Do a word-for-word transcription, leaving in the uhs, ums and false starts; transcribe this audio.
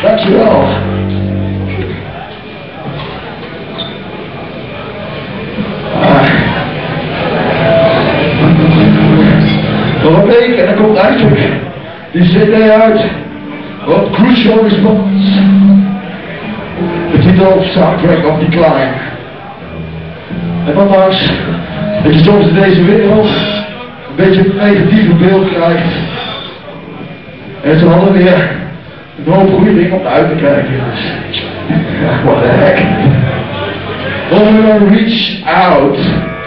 Dankjewel. Ah. Nog een week en dan komt eigenlijk die cd uit. Wat Crucial Response. De titel Soundtrack of Decline. En ondanks dat je soms in deze wereld een beetje een negatieve beeld krijgt. En ze hadden weer een hoop goede dingen om naar uit te kijken. Dus, ja, what the heck. We're gonna reach out.